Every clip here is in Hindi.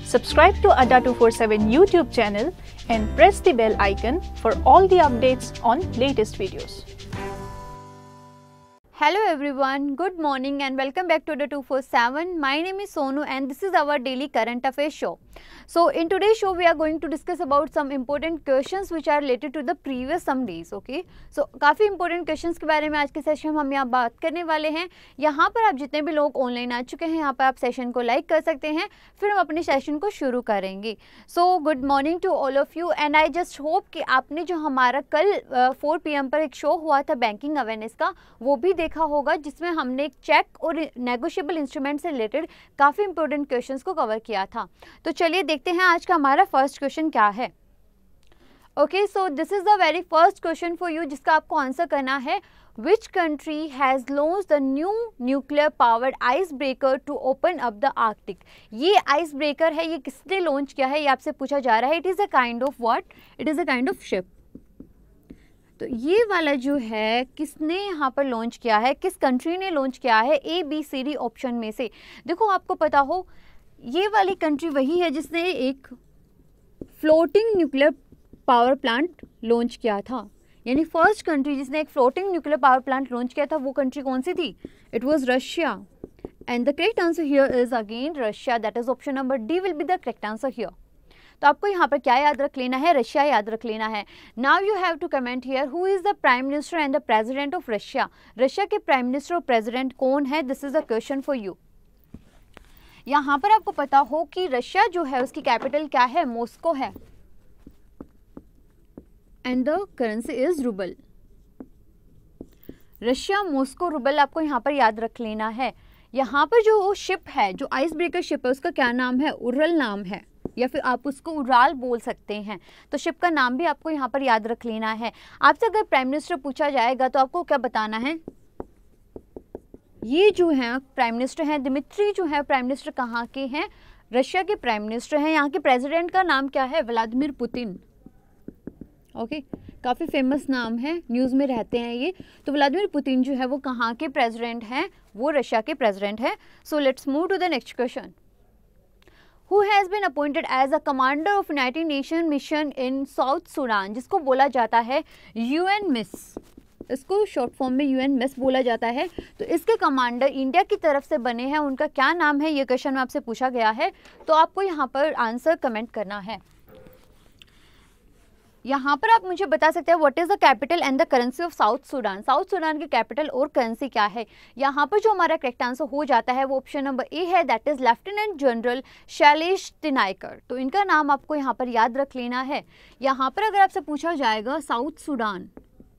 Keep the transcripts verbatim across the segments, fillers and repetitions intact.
Subscribe to Adda two forty-seven YouTube channel and press the bell icon for all the updates on latest videos. Hello everyone, good morning and welcome back to Adda two forty-seven. My name is Sonu and this is our daily current affairs show. So in today's show we are going to discuss about some important questions which are related to the previous some days. Okay, so काफ़ी important questions के बारे में आज के सेशन में हम यहाँ बात करने वाले हैं. यहाँ पर आप जितने भी लोग ऑनलाइन आ चुके हैं यहाँ पर आप सेशन को लाइक कर सकते हैं, फिर हम अपने सेशन को शुरू करेंगे. So good morning to all of you and I just hope कि आपने जो हमारा कल फोर पी एम पर एक शो हुआ था बैंकिंग अवेयरनेस का वो भी देखा होगा, जिसमें हमने एक चेक और नेगोशिएबल इंस्ट्रूमेंट से रिलेटेड काफ़ी इंपॉर्टेंट क्वेश्चंस को कवर किया था. तो चलिए देखते हैं आज का हमारा फर्स्ट क्वेश्चन क्या है. Okay, so this is the very first question for you जिसका आपको आंसर करना है. Which country has launched the new nuclear powered ice breaker to open up the Arctic. ये आइस ब्रेकर है, ये किसने लॉन्च किया है ये आपसे पूछा जा रहा है. It is a kind of what, it is a kind of ship. तो ये वाला जो है किसने यहाँ पर लॉन्च किया है, किस कंट्री ने लॉन्च किया है, A B C D option में से. देखो आपको पता हो ये वाली कंट्री वही है जिसने एक floating nuclear power plant launch किया था. यानी फर्स्ट कंट्री जिसने एक floating nuclear power plant launch किया था वो कंट्री कौन सी थी? It was Russia. And the correct answer here is again Russia. That is option number D will be the correct answer here. तो आपको यहाँ पर क्या याद रख लेना है? रशिया याद रख लेना है. Now you have to comment here who is the prime minister and the president of Russia. Russia के प्राइम मिनिस्टर और प्रेसिडेंट कौन है? This is a question for you. यहाँ पर आपको पता हो कि रशिया जो है उसकी कैपिटल क्या है? मॉस्को है. And the currency is rouble. Russia, Moscow, rouble आपको यहाँ पर याद रख लेना है. यहाँ पर जो शिप है, जो आइस ब्रेकर शिप है, उसका क्या नाम है? उरल नाम है, या फिर आप उसको उड़ाल बोल सकते हैं. तो शिप का नाम भी आपको यहाँ पर याद रख लेना है. आपसे अगर प्राइम मिनिस्टर पूछा जाएगा तो आपको क्या बताना है? ये जो है प्राइम मिनिस्टर हैं, दिमित्री जो है प्राइम मिनिस्टर कहाँ के हैं? रशिया के प्राइम मिनिस्टर हैं. यहाँ के प्रेसिडेंट का नाम क्या है? Vladimir Putin. ओके, काफ़ी फेमस नाम है, न्यूज़ में रहते हैं ये. तो व्लादिमीर पुतिन जो है वो कहाँ के प्रेसिडेंट हैं? वो रशिया के प्रेसिडेंट हैं. So let's move to the next question. Who has been appointed as a commander of United Nations mission in South Sudan, जिसको बोला जाता है यूएन मिस. इसको शॉर्ट फॉर्म में यूएन मिस बोला जाता है. तो इसके कमांडर इंडिया की तरफ से बने हैं, उनका क्या नाम है? ये क्वेश्चन में आपसे पूछा गया है. तो आपको यहाँ पर आंसर कमेंट करना है. यहाँ पर आप मुझे बता सकते हैं what is the capital and the currency of South Sudan. South Sudan की कैपिटल और करेंसी क्या है? यहाँ पर जो हमारा करेक्ट आंसर हो जाता है वो ऑप्शन नंबर ए है, that is lieutenant general Shailesh Tinaikar. तो इनका नाम आपको यहाँ पर याद रख लेना है. यहाँ पर अगर आपसे पूछा जाएगा साउथ सूडान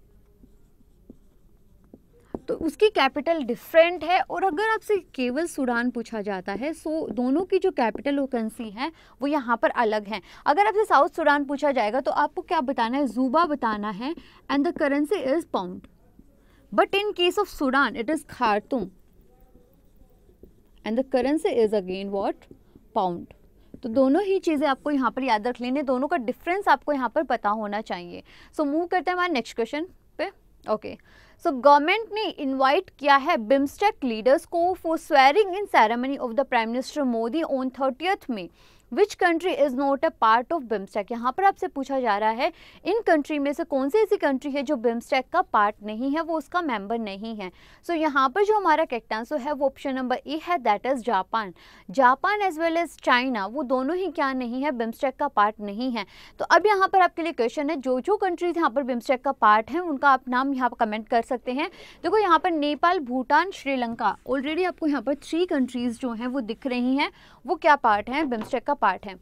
तो उसकी कैपिटल डिफरेंट है, और अगर आपसे केवल सूडान पूछा जाता है सो दोनों की जो कैपिटल और करेंसी है वो यहाँ पर अलग हैं. अगर आपसे साउथ सूडान पूछा जाएगा तो आपको क्या बताना है? जूबा बताना है. And the currency is pound. But in case of Sudan it is Khartoum and the currency is again what? Pound. तो दोनों ही चीज़ें आपको यहाँ पर याद रख लेने, दोनों का डिफरेंस आपको यहाँ पर पता होना चाहिए. सो मूव करते हैं हमारे नेक्स्ट क्वेश्चन पे. ओके, सो गवर्नमेंट ने इनवाइट किया है बिम्स्टेक लीडर्स को for swearing in ceremony of the prime minister Modi on thirtieth में. Which country is not a part of BIMSTEC. यहाँ पर आपसे पूछा जा रहा है इन कंट्री में से कौन सी ऐसी कंट्री है जो बिम्स्टेक का पार्ट नहीं है, वो उसका मेंबर नहीं है. सो so, यहाँ पर जो हमारा करेक्ट आंसर है वो ऑप्शन नंबर ए है, that is Japan. Japan as well as China, वो दोनों ही क्या नहीं है? बिम्स्टेक का पार्ट नहीं है. तो अब यहाँ पर आपके लिए क्वेश्चन है, जो जो कंट्रीज यहाँ पर बिम्स्टेक का पार्ट है उनका आप नाम यहाँ पर कमेंट कर सकते हैं. देखो यहाँ पर नेपाल, भूटान, श्रीलंका, ऑलरेडी आपको यहाँ पर थ्री कंट्रीज जो हैं वो दिख रही हैं, वो क्या पार्ट हैं? बिम्स्टेक का पार्ट है.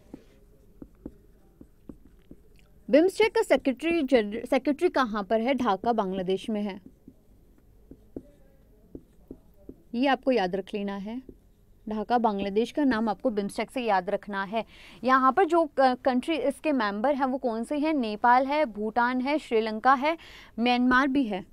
बिम्स्टेक का सेक्रेटरी सेक्रेटरी कहाँ पर है? ढाका, बांग्लादेश में है. ये आपको याद रख लेना है. ढाका, बांग्लादेश का नाम आपको बिम्स्टेक से याद रखना है. यहाँ पर जो कंट्री इसके मेंबर हैं वो कौन से हैं? नेपाल है, भूटान है, श्रीलंका है, म्यांमार भी है.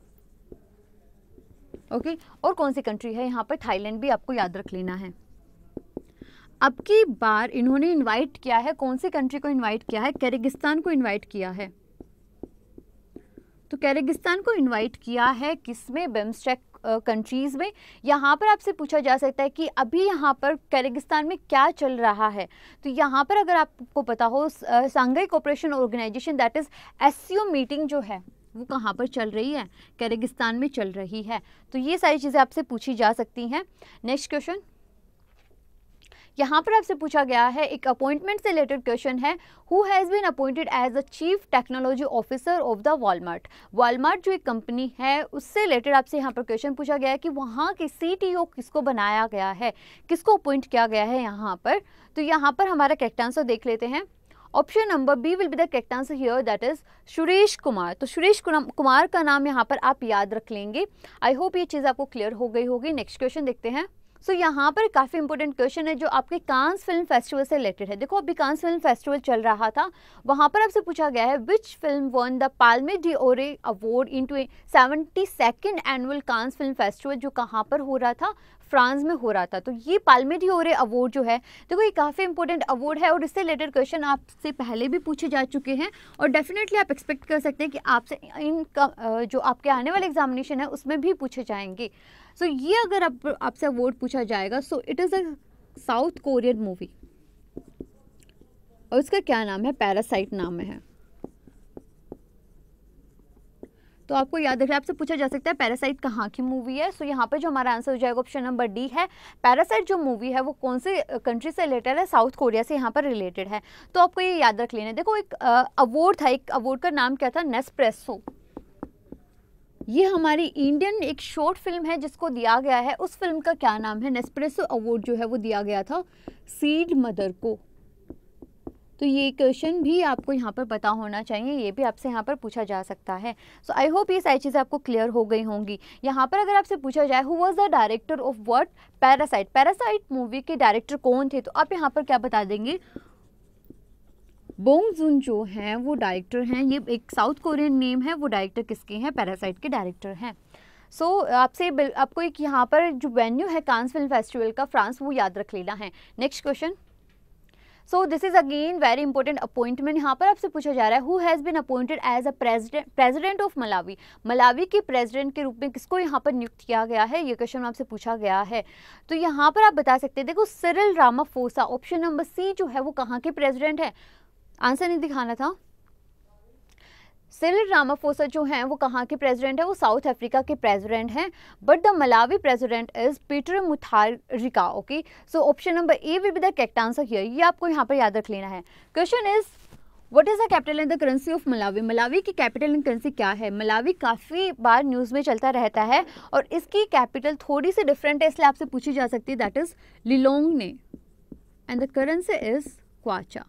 Okay okay? और कौन सी कंट्री है यहाँ पर? थाईलैंड भी आपको याद रख लेना है. अब की बार इन्होंने इनवाइट किया है, कौन सी कंट्री को इनवाइट किया है? किर्गिस्तान को इनवाइट किया है. तो किर्गिस्तान को इनवाइट किया है किसमें? बिम्स्टेक कंट्रीज़ में। यहाँ पर आपसे पूछा जा सकता है कि अभी यहाँ पर किर्गिस्तान में क्या चल रहा है। तो यहाँ पर अगर आपको पता हो Shanghai cooperation organisation that is S C O meeting जो है वो कहाँ पर चल रही है, किर्गिस्तान में चल रही है। तो ये सारी चीज़ें आपसे पूछी जा सकती हैं। नेक्स्ट क्वेश्चन, यहाँ पर आपसे पूछा गया है, एक अपॉइंटमेंट से रिलेटेड क्वेश्चन है, who has been appointed as a chief technology officer of the Walmart. Walmart जो एक कंपनी है उससे रिलेटेड आपसे यहाँ पर क्वेश्चन पूछा गया है कि वहाँ के सी टी ओ किसको बनाया गया है, किसको अपॉइंट किया गया है यहाँ पर। तो यहाँ पर हमारा करेक्ट आंसर देख लेते हैं। Option number B will be the correct answer here, that is Suresh Kumar. तो सुरेश कुमार का नाम यहाँ पर आप याद रख लेंगे। आई होप ये चीज़ आपको क्लियर हो गई होगी। नेक्स्ट क्वेश्चन देखते हैं। सो so, यहाँ पर काफ़ी इंपॉर्टेंट क्वेश्चन है जो आपके कांस फिल्म फेस्टिवल से रिलेटेड है। देखो अभी कांस फिल्म फेस्टिवल चल रहा था, वहाँ पर आपसे पूछा गया है which film won the Palme d'Or award in to seventy second annual Cannes film festival, जो कहाँ पर हो रहा था, फ्रांस में हो रहा था। तो ये पाल्मे डी ओरे अवार्ड जो है, देखो ये काफ़ी इंपॉर्टेंट अवार्ड है और इससे रिलेटेड क्वेश्चन आपसे पहले भी पूछे जा चुके हैं और डेफिनेटली आप एक्सपेक्ट कर सकते हैं कि आपसे इन जो आपके आने वाले एग्जामिनेशन है उसमें भी पूछे जाएंगे। सो so, ये अगर आप आपसे अवार्ड पूछा जाएगा, so it is a South Korean movie और उसका क्या नाम है, पैरासाइट नाम है। तो आपको याद रखना, आपसे पूछा जा सकता है पैरासाइट कहाँ की मूवी है। सो so, यहाँ पर जो हमारा आंसर हो जाएगा ऑप्शन नंबर डी है। पैरासाइट जो मूवी है वो कौन से कंट्री से रिलेटेड है, साउथ कोरिया से यहाँ पर रिलेटेड है। तो आपको ये याद रख लेना। देखो एक अवार्ड था, एक अवार्ड का नाम क्या था, नेस्प्रेसो। ये हमारी इंडियन एक शॉर्ट फिल्म है जिसको दिया गया है, उस फिल्म का क्या नाम है, नेस्प्रेसो अवार्ड जो है वो दिया गया था सीड मदर को। तो ये क्वेश्चन भी आपको यहाँ पर पता होना चाहिए, ये भी आपसे यहाँ पर पूछा जा सकता है। सो आई होप ये सारी चीज़ें आपको क्लियर हो गई होंगी। यहाँ पर अगर आपसे पूछा जाए who was the director of what, Parasite, Parasite movie के डायरेक्टर कौन थे, तो आप यहाँ पर क्या बता देंगे, बोंग जून जो हैं वो डायरेक्टर हैं। ये एक साउथ कोरियन नेम है, वो डायरेक्टर किसके हैं, पैरासाइट के डायरेक्टर हैं। सो so, आपसे आपको एक यहाँ पर जो वेन्यू है कांस फिल्म फेस्टिवल का, फ्रांस, वो याद रख लेना है। Next question, so this is again very important appointment. यहाँ पर आपसे पूछा जा रहा है who has been appointed as a president president of Malawi. Malawi के प्रेसिडेंट के रूप में किसको यहाँ पर नियुक्त किया गया है, ये क्वेश्चन आपसे पूछा गया है। तो यहाँ पर आप बता सकते हैं, देखो Cyril Ramaphosa, option number C जो है वो कहाँ के प्रेसिडेंट है, आंसर नहीं दिखाना था। सिरिल रामाफोसा जो हैं वो कहाँ के प्रेसिडेंट है, वो साउथ अफ्रीका के प्रेसिडेंट हैं। But the Malawi president is Peter Mutharika. Okay, so option number A will be the correct answer here. ये आपको यहाँ पर याद रख लेना है। Question is what is the capital and the currency of Malawi. Malawi की कैपिटल एंड करेंसी क्या है। मलावी काफ़ी बार न्यूज़ में चलता रहता है और इसकी कैपिटल थोड़ी सी डिफरेंट है, इसलिए आपसे पूछी जा सकती है, that is Lilongwe and the currency is kwacha.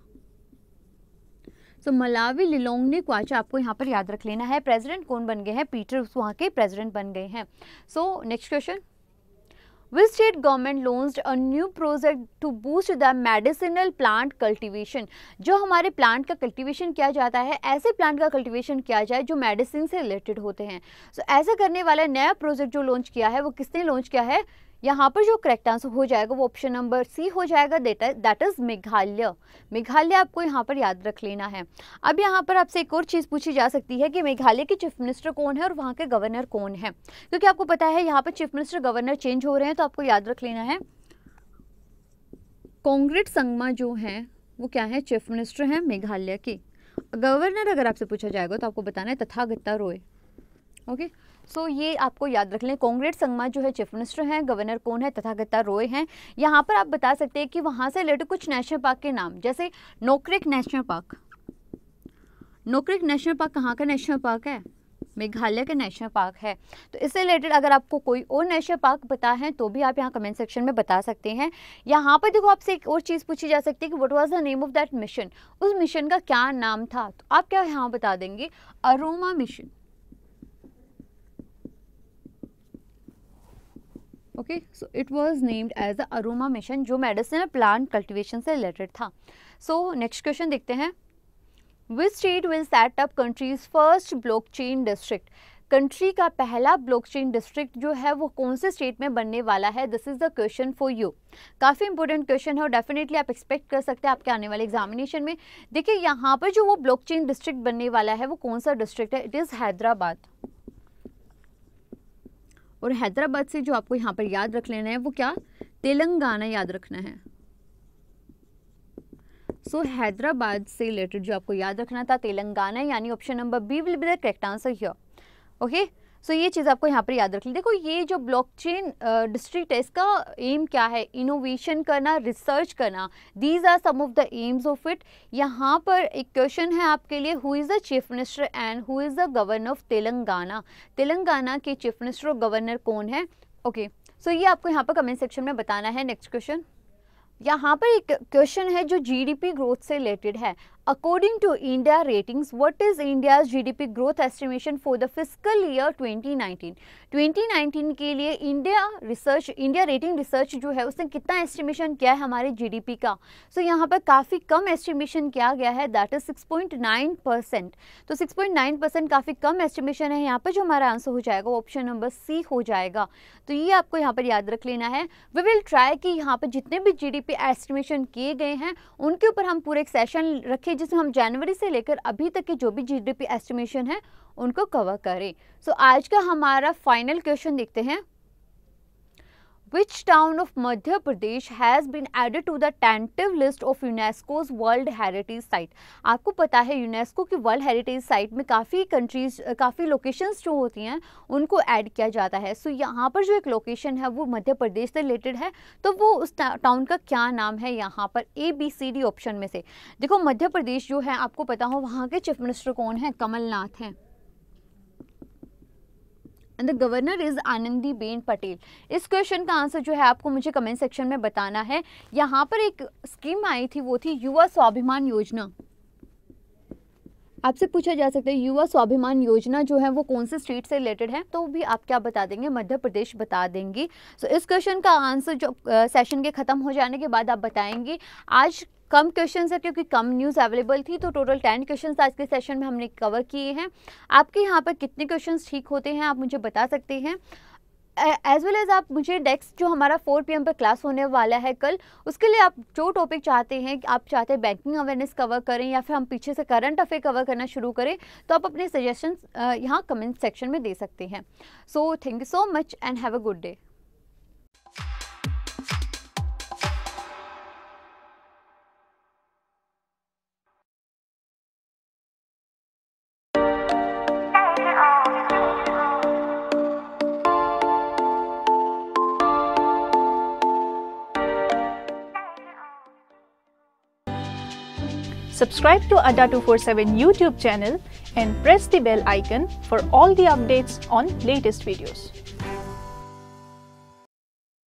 So Malawi Lilongwe kwacha आपको यहाँ पर याद रख लेना है। प्रेसिडेंट कौन बन गए हैं, पीटर वहाँ के प्रेसिडेंट बन गए हैं। So next question, which state government launched a new project to boost the medicinal plant cultivation. जो हमारे प्लांट का कल्टीवेशन किया जाता है, ऐसे प्लांट का कल्टीवेशन किया जाए जो मेडिसिन से रिलेटेड होते हैं। सो so, ऐसा करने वाला नया प्रोजेक्ट जो लॉन्च किया है वो किसने लॉन्च किया है, यहाँ पर जो करेक्ट आंसर हो जाएगा वो ऑप्शन नंबर सी हो जाएगा, दैट इज मेघालय। मेघालय आपको यहाँ पर याद रख लेना है। अब यहाँ पर आपसे एक और चीज़ पूछी जा सकती है कि मेघालय के चीफ मिनिस्टर कौन है और वहाँ के गवर्नर कौन है, क्योंकि आपको पता है यहाँ पर चीफ मिनिस्टर गवर्नर चेंज हो रहे हैं। तो आपको याद रख लेना है, कॉन्ग्रेट संगमा जो हैं वो क्या है, चीफ मिनिस्टर हैं मेघालय के। गवर्नर अगर आपसे पूछा जाएगा तो आपको बताना है Tathagata Roy. Okay, so so, ये आपको याद रख लें, कॉन्ग्रेट संगमा जो है चीफ मिनिस्टर हैं, गवर्नर कौन है, तथागता रॉय हैं। यहाँ पर आप बता सकते हैं कि वहाँ से रिलेटेड कुछ नेशनल पार्क के नाम, जैसे Nokrek national park. Nokrek national park कहाँ का नेशनल पार्क है, मेघालय का नेशनल पार्क है। तो इससे रिलेटेड अगर आपको कोई और नेशनल पार्क पता है तो भी आप यहाँ कमेंट सेक्शन में बता सकते हैं। यहाँ पर देखो आपसे एक और चीज़ पूछी जा सकती है कि what was the name of that mission, उस मिशन का क्या नाम था। तो आप क्या यहाँ बता देंगे, aroma mission. Okay, so it was named as the aroma mission, जो मेडिसिनल प्लांट कल्टीवेशन से रिलेटेड था। सो नेक्स्ट क्वेश्चन देखते हैं, which state will set up country's first blockchain district. Country का पहला ब्लॉकचेन डिस्ट्रिक्ट जो है वो कौन से स्टेट में बनने वाला है, this is the question for you. काफ़ी इंपॉर्टेंट क्वेश्चन है और डेफिनेटली आप एक्सपेक्ट कर सकते हैं आपके आने वाले एग्जामिनेशन में। देखिए यहाँ पर जो वो ब्लॉकचेन डिस्ट्रिक्ट बनने वाला है वो कौन सा डिस्ट्रिक्ट है, इट इज़ हैदराबाद। और हैदराबाद से जो आपको यहाँ पर याद रख लेना है वो क्या, तेलंगाना याद रखना है। सो so, हैदराबाद से रिलेटेड जो आपको याद रखना था तेलंगाना, यानी option number B will be the correct answer here. Okay, so ये चीज़ आपको यहाँ पर याद रख ली। देखो ये जो ब्लॉकचेन डिस्ट्रिक्ट है इसका एम क्या है, इनोवेशन करना, रिसर्च करना, these are some of the aims of it. यहाँ पर एक क्वेश्चन है आपके लिए, who is the chief minister and who is the governor of Telangana. Telangana के चीफ मिनिस्टर और गवर्नर कौन है। ओके, सो ये आपको यहाँ पर कमेंट सेक्शन में बताना है। नेक्स्ट क्वेश्चन, यहाँ पर एक क्वेश्चन है जो जीडीपी ग्रोथ से रिलेटेड है। According to India ratings, what is India's GDP growth estimation for the fiscal year twenty nineteen. Twenty nineteen के लिए India research India rating research जो है उसने कितना एस्टिमेशन किया है हमारे जीडीपी का। सो so, यहाँ पर काफ़ी कम एस्टिमेशन किया गया है, that is six point nine percent. तो सिक्स पॉइंट नाइन परसेंट काफ़ी कम एस्टिमेशन है। यहाँ पर जो हमारा आंसर हो जाएगा वो ऑप्शन नंबर सी हो जाएगा। तो ये आपको यहाँ पर याद रख लेना है। वी विल ट्राई कि यहाँ पर जितने भी जीडीपी एस्टिमेशन किए गए हैं उनके ऊपर हम पूरे एक सेशन रखें जिसमें हम जनवरी से लेकर अभी तक के जो भी जीडीपी एस्टिमेशन है उनको कवर करें। सो so, आज का हमारा फाइनल क्वेश्चन देखते हैं। Which town of Madhya Pradesh has been added to the tentative list of UNESCO's World Heritage Site? आपको पता है यूनेस्को की वर्ल्ड हेरिटेज साइट में काफ़ी कंट्रीज, काफ़ी लोकेशंस जो होती हैं उनको ऐड किया जाता है। सो so, यहाँ पर जो एक लोकेशन है वो मध्य प्रदेश से रिलेटेड है, तो वो उस टाउन का क्या नाम है यहाँ पर, A B C D option में से। देखो मध्य प्रदेश जो है आपको पता हो वहाँ के चीफ मिनिस्टर कौन है, कमलनाथ हैं, and the governor is Anandiben Patel. इस क्वेश्चन का आंसर जो है आपको मुझे कमेंट सेक्शन में बताना है। यहाँ पर एक स्कीम आई थी, वो थी युवा स्वाभिमान योजना। आपसे पूछा जा सकता है युवा स्वाभिमान योजना जो है वो कौन से स्टेट से रिलेटेड है, तो भी आप क्या बता देंगे, मध्य प्रदेश बता देंगे। सो so, इस क्वेश्चन का आंसर जो सेशन के ख़त्म हो जाने के बाद आप बताएंगे। आज कम क्वेश्चन है क्योंकि कम न्यूज़ अवेलेबल थी, तो टोटल टेन क्वेश्चन आज के सेशन में हमने कवर किए हैं। आपके यहाँ पर कितने क्वेश्चन ठीक होते हैं आप मुझे बता सकते हैं। एज वेल एज आप मुझे नेक्स्ट जो हमारा फोर पी एम पर क्लास होने वाला है कल, उसके लिए आप जो टॉपिक चाहते हैं, आप चाहते हैं बैंकिंग अवेयरनेस कवर करें या फिर हम पीछे से करंट अफेयर कवर करना शुरू करें, तो आप अपने सजेशंस यहाँ कमेंट सेक्शन में दे सकते हैं। So thank you so much and have a good day. Subscribe to Adda two forty-seven YouTube channel and press the bell icon for all the updates on latest videos.